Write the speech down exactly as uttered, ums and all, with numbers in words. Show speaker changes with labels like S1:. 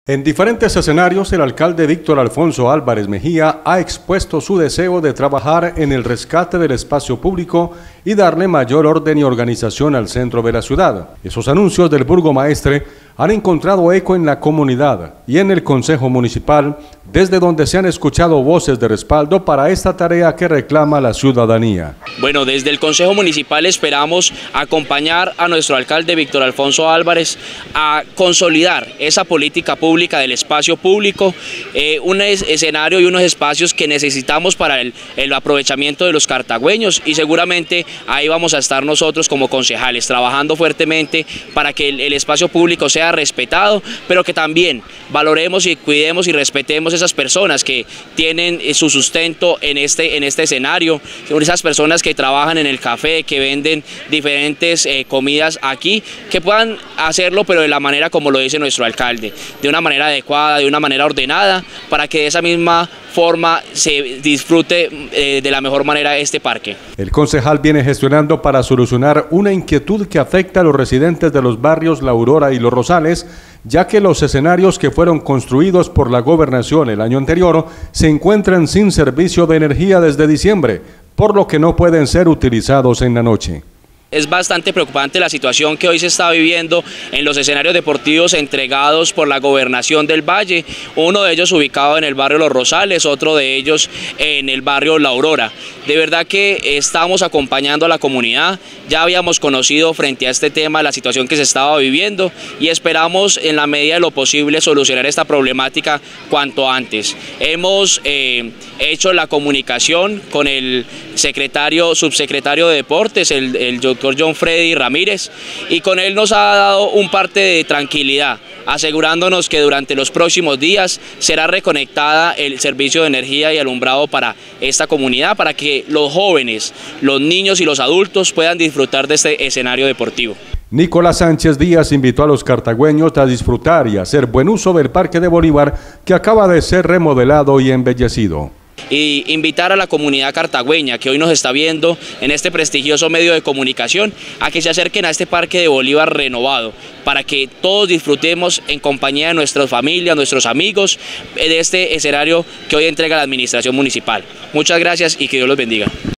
S1: En diferentes escenarios, el alcalde Víctor Alfonso Álvarez Mejía ha expuesto su deseo de trabajar en el rescate del espacio público y darle mayor orden y organización al centro de la ciudad. Esos anuncios del burgomaestre han encontrado eco en la comunidad y en el Consejo Municipal, desde donde se han escuchado voces de respaldo para esta tarea que reclama la ciudadanía.
S2: Bueno, desde el Consejo Municipal esperamos acompañar a nuestro alcalde Víctor Alfonso Álvarez a consolidar esa política pública del espacio público, eh, un es escenario y unos espacios que necesitamos para el, el aprovechamiento de los cartagüeños, y seguramente ahí vamos a estar nosotros como concejales trabajando fuertemente para que el, el espacio público sea respetado, pero que también valoremos y cuidemos y respetemos esas personas que tienen su sustento en este, en este escenario, esas personas que trabajan en el café, que venden diferentes eh, comidas aquí, que puedan hacerlo pero de la manera como lo dice nuestro alcalde, de una manera adecuada, de una manera ordenada, para que de esa misma forma se disfrute eh, de la mejor manera este parque.
S1: El concejal viene gestionando para solucionar una inquietud que afecta a los residentes de los barrios La Aurora y Los Rosales, ya que los escenarios que fueron construidos por la gobernación el año anterior se encuentran sin servicio de energía desde diciembre, por lo que no pueden ser utilizados en la noche.
S2: Es bastante preocupante la situación que hoy se está viviendo en los escenarios deportivos entregados por la Gobernación del Valle, uno de ellos ubicado en el barrio Los Rosales, otro de ellos en el barrio La Aurora. De verdad que estamos acompañando a la comunidad, ya habíamos conocido frente a este tema la situación que se estaba viviendo y esperamos en la medida de lo posible solucionar esta problemática cuanto antes. Hemos eh, hecho la comunicación con el secretario, subsecretario de Deportes, el, el doctor John Freddy Ramírez, y con él nos ha dado un parte de tranquilidad, asegurándonos que durante los próximos días será reconectada el servicio de energía y alumbrado para esta comunidad, para que los jóvenes, los niños y los adultos puedan disfrutar de este escenario deportivo.
S1: Nicolás Sánchez Díaz invitó a los cartagüeños a disfrutar y hacer buen uso del Parque de Bolívar, que acaba de ser remodelado y embellecido.
S2: Y invitar a la comunidad cartagüeña que hoy nos está viendo en este prestigioso medio de comunicación a que se acerquen a este Parque de Bolívar renovado, para que todos disfrutemos en compañía de nuestras familias, nuestros amigos, de este escenario que hoy entrega la administración municipal. Muchas gracias y que Dios los bendiga.